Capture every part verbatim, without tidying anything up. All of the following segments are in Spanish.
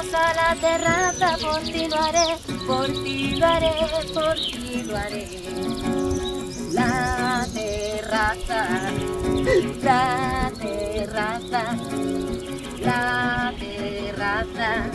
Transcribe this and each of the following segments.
Vamos a la terraza, por ti lo haré, por ti lo haré, por ti lo haré. La terraza, la terraza, la terraza.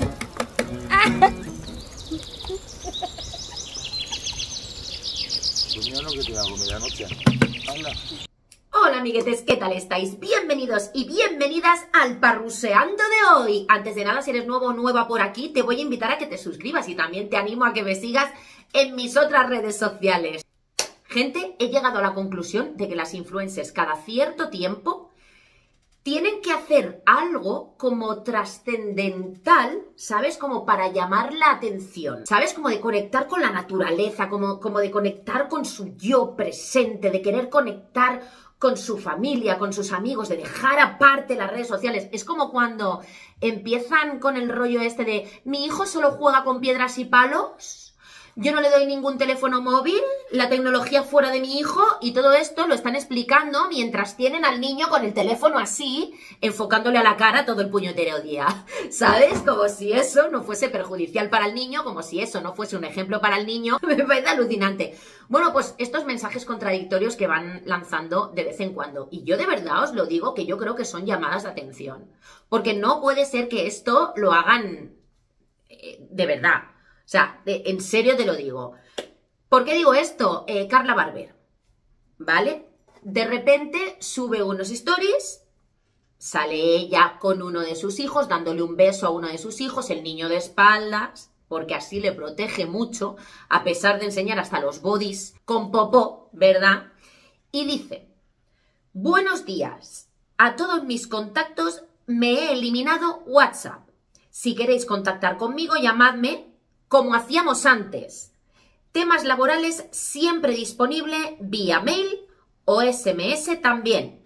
No, que te hago medianoche. Habla. Hola amiguetes, ¿qué tal estáis? Bienvenidos y bienvenidas al Parruseando de hoy. Antes de nada, si eres nuevo o nueva por aquí, te voy a invitar a que te suscribas y también te animo a que me sigas en mis otras redes sociales. Gente, he llegado a la conclusión de que las influencers cada cierto tiempo tienen que hacer algo como trascendental, ¿sabes? Como para llamar la atención, ¿sabes? Como de conectar con la naturaleza, como, como de conectar con su yo presente, de querer conectar con su familia, con sus amigos, de dejar aparte las redes sociales. Es como cuando empiezan con el rollo este de mi hijo solo juega con piedras y palos, yo no le doy ningún teléfono móvil, la tecnología fuera de mi hijo, y todo esto lo están explicando mientras tienen al niño con el teléfono así, enfocándole a la cara todo el puñetero día, ¿sabes? Como si eso no fuese perjudicial para el niño, como si eso no fuese un ejemplo para el niño. Me parece alucinante. Bueno, pues estos mensajes contradictorios que van lanzando de vez en cuando, y yo de verdad os lo digo que yo creo que son llamadas de atención, porque no puede ser que esto lo hagan eh, de verdad. O sea, de, en serio te lo digo. ¿Por qué digo esto? Eh, Carla Barber, ¿vale? De repente sube unos stories, sale ella con uno de sus hijos, dándole un beso a uno de sus hijos, el niño de espaldas, porque así le protege mucho, a pesar de enseñar hasta los bodys con popó, ¿verdad? Y dice, buenos días, a todos mis contactos me he eliminado WhatsApp. Si queréis contactar conmigo, llamadme como hacíamos antes. Temas laborales siempre disponible vía mail o ese eme ese también.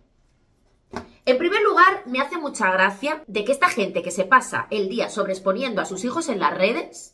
En primer lugar, me hace mucha gracia de que esta gente que se pasa el día sobreexponiendo a sus hijos en las redes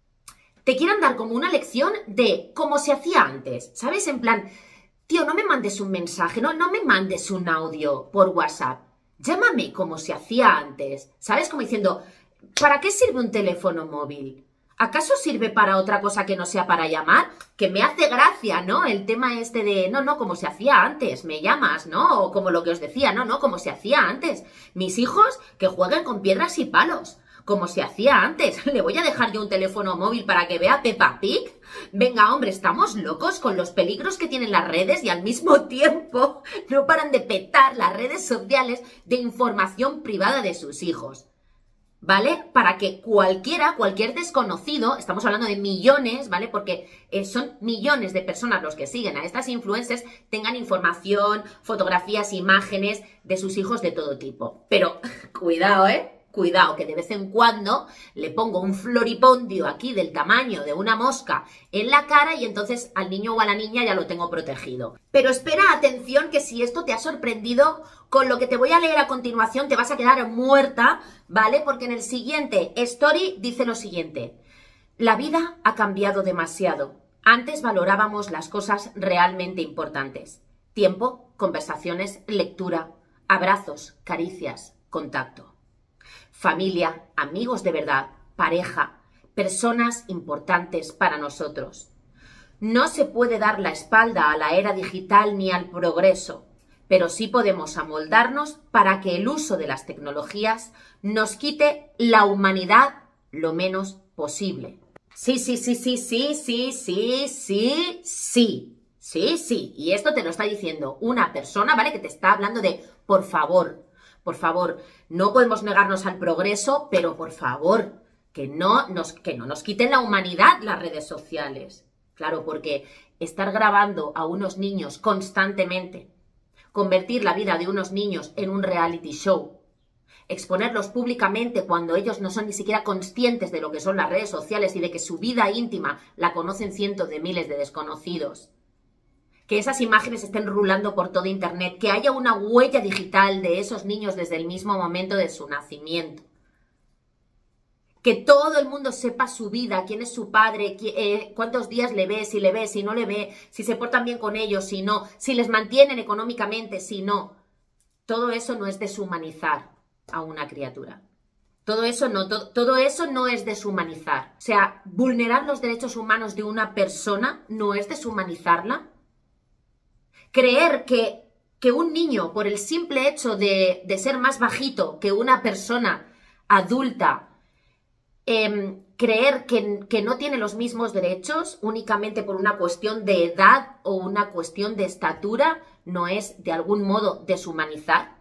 te quieran dar como una lección de cómo se hacía antes, ¿sabes? En plan, tío, no me mandes un mensaje, no, no me mandes un audio por WhatsApp, llámame como se hacía antes, ¿sabes? Como diciendo, ¿para qué sirve un teléfono móvil? ¿Acaso sirve para otra cosa que no sea para llamar? Que me hace gracia, ¿no? El tema este de, no, no, como se hacía antes, me llamas, ¿no? O como lo que os decía, no, no, como se hacía antes. Mis hijos que jueguen con piedras y palos, como se hacía antes. ¿Le voy a dejar yo un teléfono móvil para que vea Peppa Pig? Venga, hombre, estamos locos con los peligros que tienen las redes y al mismo tiempo no paran de petar las redes sociales de información privada de sus hijos. ¿Vale? Para que cualquiera, cualquier desconocido, estamos hablando de millones, ¿vale? Porque eh, son millones de personas los que siguen a estas influencers, tengan información, fotografías, imágenes de sus hijos de todo tipo. Pero cuidado, ¿eh? Cuidado, que de vez en cuando le pongo un floripondio aquí del tamaño de una mosca en la cara y entonces al niño o a la niña ya lo tengo protegido. Pero espera, atención, que si esto te ha sorprendido con lo que te voy a leer a continuación te vas a quedar muerta, ¿vale? Porque en el siguiente story dice lo siguiente. La vida ha cambiado demasiado. Antes valorábamos las cosas realmente importantes. Tiempo, conversaciones, lectura, abrazos, caricias, contacto. Familia, amigos de verdad, pareja, personas importantes para nosotros. No se puede dar la espalda a la era digital ni al progreso, pero sí podemos amoldarnos para que el uso de las tecnologías nos quite la humanidad lo menos posible. Sí, sí, sí, sí, sí, sí, sí, sí, sí, sí, sí. Y esto te lo está diciendo una persona, ¿vale? Que te está hablando de, por favor, por favor, no podemos negarnos al progreso, pero por favor, que no nos, que no nos quiten la humanidad las redes sociales. Claro, porque estar grabando a unos niños constantemente, convertir la vida de unos niños en un reality show, exponerlos públicamente cuando ellos no son ni siquiera conscientes de lo que son las redes sociales y de que su vida íntima la conocen cientos de miles de desconocidos. Que esas imágenes estén rulando por todo internet, que haya una huella digital de esos niños desde el mismo momento de su nacimiento. Que todo el mundo sepa su vida, quién es su padre, qué, eh, cuántos días le ve, si le ve, si no le ve, si se portan bien con ellos, si no, si les mantienen económicamente, si no. Todo eso no es deshumanizar a una criatura. Todo eso no, to- todo eso no es deshumanizar. O sea, vulnerar los derechos humanos de una persona no es deshumanizarla. Creer que, que un niño, por el simple hecho de, de ser más bajito que una persona adulta, eh, creer que, que no tiene los mismos derechos únicamente por una cuestión de edad o una cuestión de estatura, no es de algún modo deshumanizar.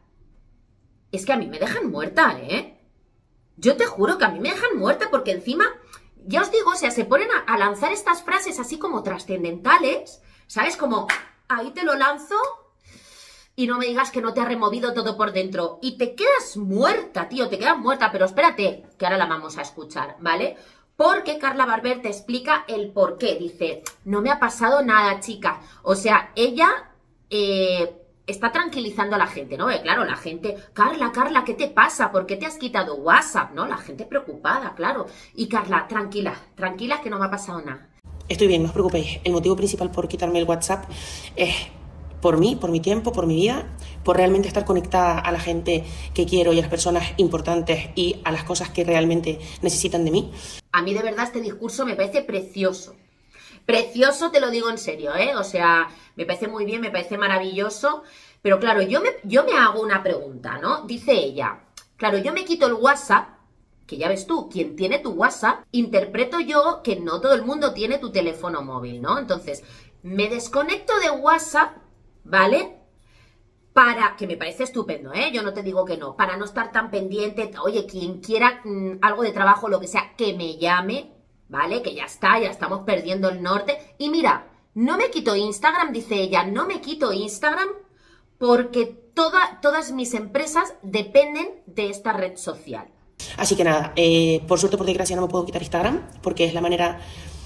Es que a mí me dejan muerta, ¿eh? Yo te juro que a mí me dejan muerta porque encima, ya os digo, o sea, se ponen a, a lanzar estas frases así como trascendentales, ¿sabes? Como, ahí te lo lanzo y no me digas que no te ha removido todo por dentro. Y te quedas muerta, tío, te quedas muerta, pero espérate, que ahora la vamos a escuchar, ¿vale? Porque Carla Barber te explica el por qué. Dice, no me ha pasado nada, chica. O sea, ella... Eh, está tranquilizando a la gente, ¿no? Eh, claro, la gente, Carla, Carla, ¿qué te pasa? ¿Por qué te has quitado WhatsApp? ¿No? La gente preocupada, claro. Y Carla, tranquila, tranquila que no me ha pasado nada. Estoy bien, no os preocupéis. El motivo principal por quitarme el WhatsApp es por mí, por mi tiempo, por mi vida, por realmente estar conectada a la gente que quiero y a las personas importantes y a las cosas que realmente necesitan de mí. A mí de verdad este discurso me parece precioso. Precioso, te lo digo en serio, ¿eh? O sea, me parece muy bien, me parece maravilloso. Pero claro, yo me, yo me hago una pregunta, ¿no? Dice ella, claro, yo me quito el WhatsApp, que ya ves tú, quien tiene tu WhatsApp, interpreto yo que no todo el mundo tiene tu teléfono móvil, ¿no? Entonces, me desconecto de WhatsApp, ¿vale? Para, que me parece estupendo, ¿eh? Yo no te digo que no, para no estar tan pendiente, oye, quien quiera mmm, algo de trabajo, lo que sea, que me llame, ¿vale? Que ya está, ya estamos perdiendo el norte. Y mira, no me quito Instagram, dice ella, no me quito Instagram porque toda, todas mis empresas dependen de esta red social. Así que nada, eh, por suerte, por desgracia, no me puedo quitar Instagram porque es la manera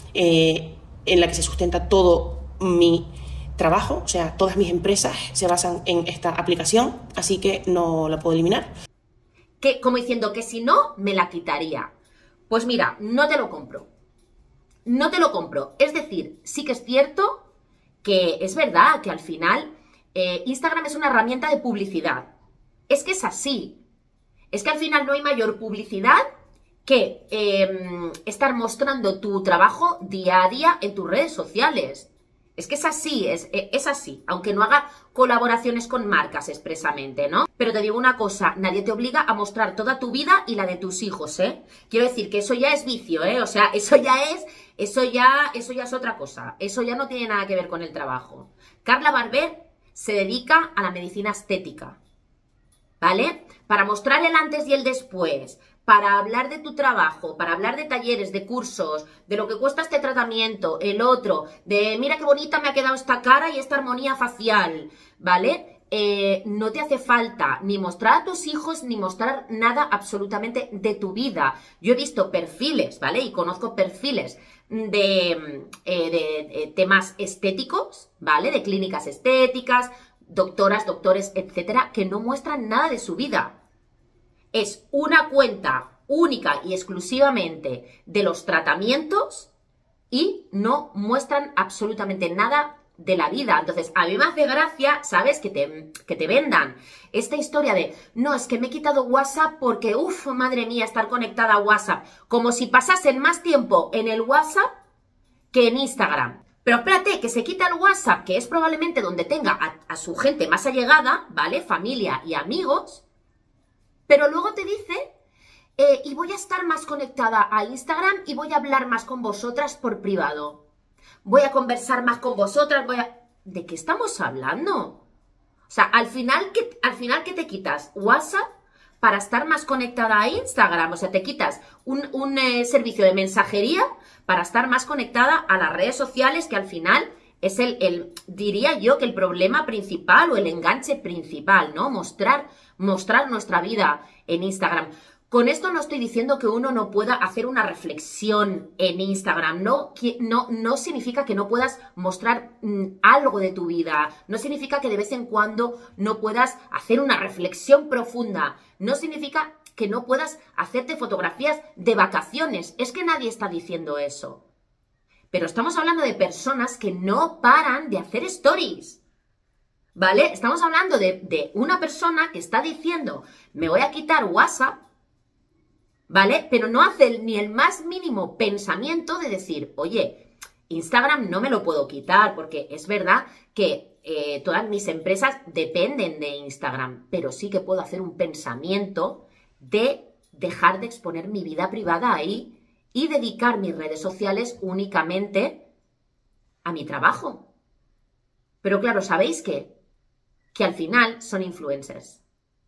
eh, en la que se sustenta todo mi trabajo. O sea, todas mis empresas se basan en esta aplicación, así que no la puedo eliminar. Que, como diciendo que si no, me la quitaría. Pues mira, no te lo compro. No te lo compro. Es decir, sí que es cierto que es verdad que al final eh, Instagram es una herramienta de publicidad. Es que es así. Es que al final no hay mayor publicidad que eh, estar mostrando tu trabajo día a día en tus redes sociales. Es que es así, es, es así, aunque no haga colaboraciones con marcas expresamente, ¿no? Pero te digo una cosa, nadie te obliga a mostrar toda tu vida y la de tus hijos, ¿eh? Quiero decir que eso ya es vicio, ¿eh? O sea, eso ya es, eso ya, eso ya es otra cosa, eso ya no tiene nada que ver con el trabajo. Carla Barber se dedica a la medicina estética, ¿vale? Para mostrar el antes y el después, para hablar de tu trabajo, para hablar de talleres, de cursos, de lo que cuesta este tratamiento, el otro, de mira qué bonita me ha quedado esta cara y esta armonía facial, ¿vale? Eh, no te hace falta ni mostrar a tus hijos ni mostrar nada absolutamente de tu vida. Yo he visto perfiles, ¿vale? Y conozco perfiles de, eh, de, de temas estéticos, ¿vale? De clínicas estéticas, doctoras, doctores, etcétera, que no muestran nada de su vida. Es una cuenta única y exclusivamente de los tratamientos y no muestran absolutamente nada de la vida. Entonces, a mí me hace gracia, ¿sabes? Que te, que te vendan esta historia de, no, es que me he quitado WhatsApp porque, uff, madre mía, estar conectada a WhatsApp. Como si pasasen más tiempo en el WhatsApp que en Instagram. Pero espérate, que se quita el WhatsApp, que es probablemente donde tenga a, a su gente más allegada, ¿vale? Familia y amigos. Pero luego te dice, eh, y voy a estar más conectada a Instagram y voy a hablar más con vosotras por privado. Voy a conversar más con vosotras, voy a... ¿De qué estamos hablando? O sea, al final, ¿qué, al final, ¿qué te quitas? WhatsApp para estar más conectada a Instagram. O sea, te quitas un, un eh, servicio de mensajería para estar más conectada a las redes sociales, que al final es el, el, diría yo, que el problema principal o el enganche principal, ¿no? Mostrar, mostrar nuestra vida en Instagram. Con esto no estoy diciendo que uno no pueda hacer una reflexión en Instagram, no, no, no significa que no puedas mostrar mm, algo de tu vida, no significa que de vez en cuando no puedas hacer una reflexión profunda, no significa que no puedas hacerte fotografías de vacaciones, es que nadie está diciendo eso. Pero estamos hablando de personas que no paran de hacer stories, ¿vale? Estamos hablando de, de una persona que está diciendo, me voy a quitar WhatsApp, ¿vale? Pero no hace ni el más mínimo pensamiento de decir, oye, Instagram no me lo puedo quitar, porque es verdad que eh, todas mis empresas dependen de Instagram, pero sí que puedo hacer un pensamiento de dejar de exponer mi vida privada ahí y dedicar mis redes sociales únicamente a mi trabajo. Pero claro, ¿sabéis qué? Que al final son influencers.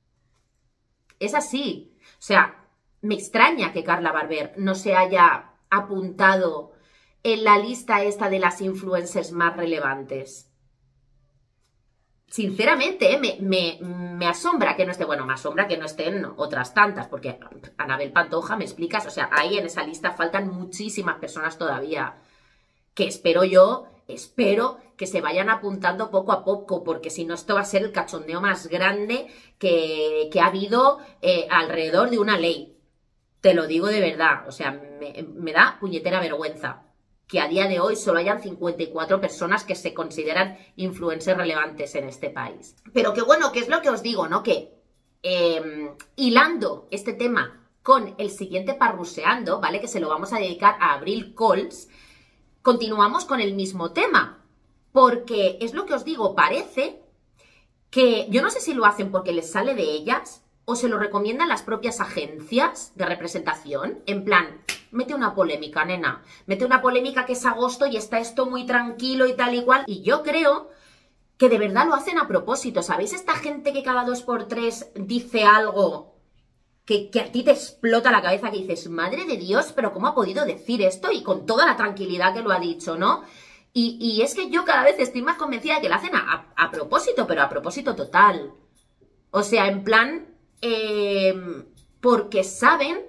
Es así. O sea, me extraña que Carla Barber no se haya apuntado en la lista esta de las influencers más relevantes. Sinceramente, ¿eh? me, me, me asombra que no esté, bueno, me asombra que no estén otras tantas, porque Anabel Pantoja, me explicas, o sea, ahí en esa lista faltan muchísimas personas todavía, que espero yo, espero que se vayan apuntando poco a poco, porque si no esto va a ser el cachondeo más grande que, que ha habido eh, alrededor de una ley. Te lo digo de verdad, o sea, me, me da puñetera vergüenza que a día de hoy solo hayan cincuenta y cuatro personas que se consideran influencers relevantes en este país. Pero que bueno, que es lo que os digo, ¿no? Que eh, hilando este tema con el siguiente parruseando, ¿vale? Que se lo vamos a dedicar a Abril Cols, continuamos con el mismo tema. Porque es lo que os digo, parece que, yo no sé si lo hacen porque les sale de ellas o se lo recomiendan las propias agencias de representación, en plan, mete una polémica, nena, mete una polémica que es agosto y está esto muy tranquilo y tal y cual. Y yo creo que de verdad lo hacen a propósito. ¿Sabéis esta gente que cada dos por tres dice algo que, que a ti te explota la cabeza, que dices, madre de Dios, pero ¿cómo ha podido decir esto? Y con toda la tranquilidad que lo ha dicho, ¿no? Y, y es que yo cada vez estoy más convencida de que lo hacen a, a, a propósito, pero a propósito total. O sea, en plan, eh, porque saben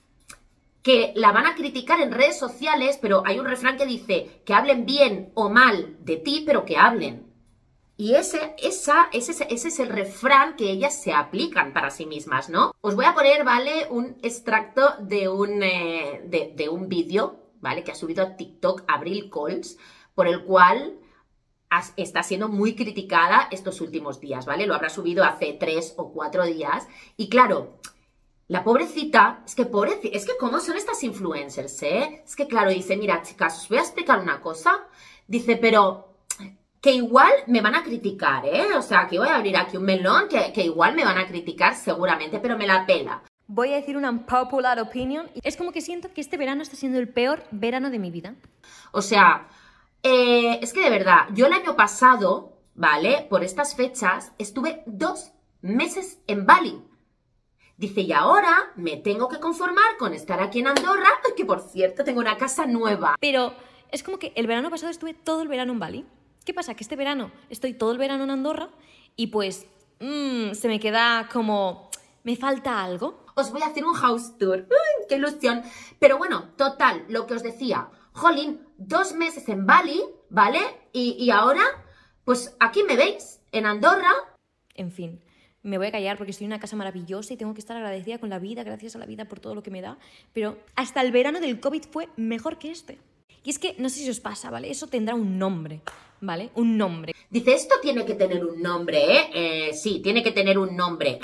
que la van a criticar en redes sociales, pero hay un refrán que dice que hablen bien o mal de ti, pero que hablen. Y ese, esa, ese, ese es el refrán que ellas se aplican para sí mismas, ¿no? Os voy a poner, ¿vale? Un extracto de un, eh, de, de un vídeo, ¿vale? Que ha subido a TikTok Abril Cols, por el cual has, está siendo muy criticada estos últimos días, ¿vale? Lo habrá subido hace tres o cuatro días. Y claro, la pobrecita, es que pobrecita, es que cómo son estas influencers, ¿eh? Es que claro, dice, mira, chicas, os voy a explicar una cosa. Dice, pero que igual me van a criticar, ¿eh? O sea, que voy a abrir aquí un melón, que, que igual me van a criticar seguramente, pero me la pela. Voy a decir una unpopular opinion. Es como que siento que este verano está siendo el peor verano de mi vida. O sea, eh, es que de verdad, yo el año pasado, ¿vale? Por estas fechas, estuve dos meses en Bali. Dice, y ahora me tengo que conformar con estar aquí en Andorra, que por cierto tengo una casa nueva. Pero es como que el verano pasado estuve todo el verano en Bali. ¿Qué pasa? Que este verano estoy todo el verano en Andorra y pues mmm, se me queda como, me falta algo. Os voy a hacer un house tour. ¡Uy, qué ilusión! Pero bueno, total, lo que os decía. Jolín, dos meses en Bali, ¿vale? Y, y ahora, pues aquí me veis, en Andorra. En fin, me voy a callar porque estoy en una casa maravillosa y tengo que estar agradecida con la vida, gracias a la vida por todo lo que me da. Pero hasta el verano del COVID fue mejor que este. Y es que, no sé si os pasa, ¿vale? Eso tendrá un nombre, ¿vale? Un nombre. Dice, esto tiene que tener un nombre, ¿eh? eh sí, tiene que tener un nombre.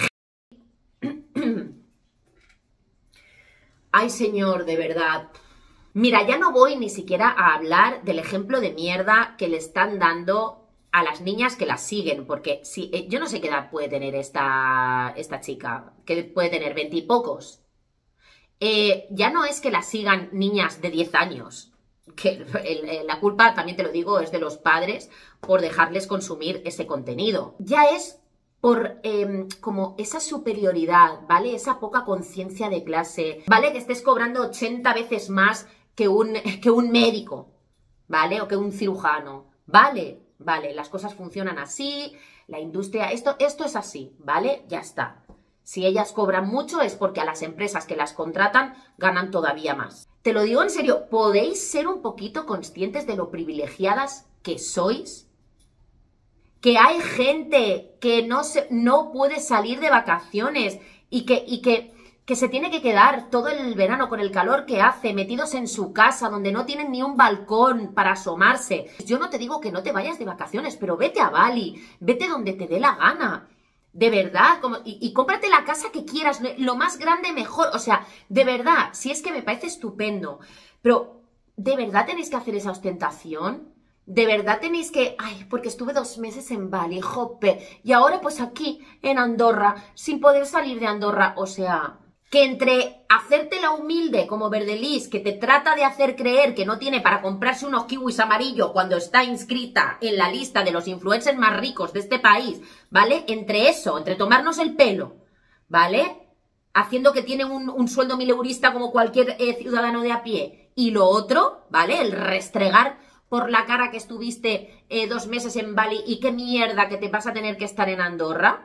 Ay, señor, de verdad. Mira, ya no voy ni siquiera a hablar del ejemplo de mierda que le están dando a las niñas que las siguen, porque si, eh, yo no sé qué edad puede tener esta, esta chica, que puede tener veintipocos. Eh, ya no es que la sigan niñas de diez años, que el, el, la culpa, también te lo digo, es de los padres por dejarles consumir ese contenido. Ya es por eh, como esa superioridad, ¿vale? Esa poca conciencia de clase, ¿vale? Que estés cobrando ochenta veces más que un, que un médico, ¿vale? O que un cirujano, ¿vale? Vale, las cosas funcionan así, la industria, esto, esto es así, ¿vale? Ya está. Si ellas cobran mucho es porque a las empresas que las contratan ganan todavía más. Te lo digo en serio, ¿podéis ser un poquito conscientes de lo privilegiadas que sois? Que hay gente que no, se, no puede salir de vacaciones y, que, y que, que se tiene que quedar todo el verano con el calor que hace, metidos en su casa, donde no tienen ni un balcón para asomarse. Yo no te digo que no te vayas de vacaciones, pero vete a Bali, vete donde te dé la gana. De verdad, como, y, y cómprate la casa que quieras, lo más grande mejor. O sea, de verdad, si es que me parece estupendo. Pero, ¿de verdad tenéis que hacer esa ostentación? ¿De verdad tenéis que...? Ay, porque estuve dos meses en Bali, jope. Y ahora pues aquí, en Andorra, sin poder salir de Andorra. O sea, que entre hacerte la humilde como Verdelis, que te trata de hacer creer que no tiene para comprarse unos kiwis amarillos cuando está inscrita en la lista de los influencers más ricos de este país, ¿vale? Entre eso, entre tomarnos el pelo, ¿vale? Haciendo que tiene un, un sueldo mileurista como cualquier eh, ciudadano de a pie. Y lo otro, ¿vale? El restregar por la cara que estuviste eh, dos meses en Bali y qué mierda que te vas a tener que estar en Andorra.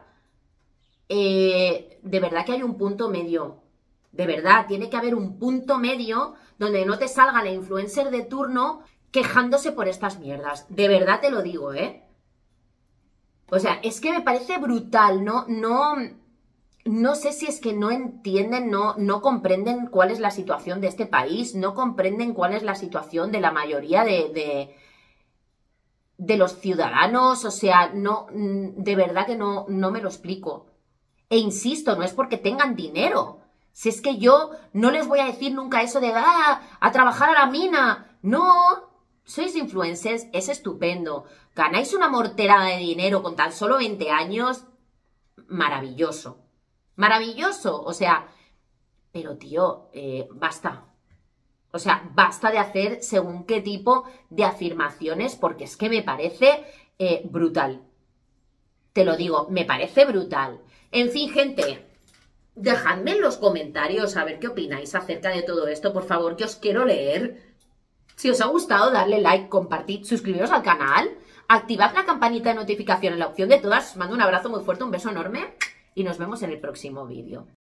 Eh, de verdad que hay un punto medio. De verdad, tiene que haber un punto medio donde no te salga la influencer de turno quejándose por estas mierdas. De verdad te lo digo, ¿eh? O sea, es que me parece brutal, ¿no? No... No sé si es que no entienden, no, no comprenden cuál es la situación de este país, no comprenden cuál es la situación de la mayoría de, de, de los ciudadanos, o sea, no, de verdad que no, no me lo explico. E insisto, no es porque tengan dinero. Si es que yo no les voy a decir nunca eso de, ah, a trabajar a la mina. No, sois influencers, es estupendo. Ganáis una morterada de dinero con tan solo veinte años, maravilloso. Maravilloso, o sea, pero tío, eh, basta. O sea, basta de hacer según qué tipo de afirmaciones, porque es que me parece eh, brutal. Te lo digo, me parece brutal. En fin, gente, dejadme en los comentarios a ver qué opináis acerca de todo esto, por favor, que os quiero leer. Si os ha gustado, darle like, compartid, suscribiros al canal, activad la campanita de notificación en la opción de todas. Os mando un abrazo muy fuerte, un beso enorme. Y nos vemos en el próximo vídeo.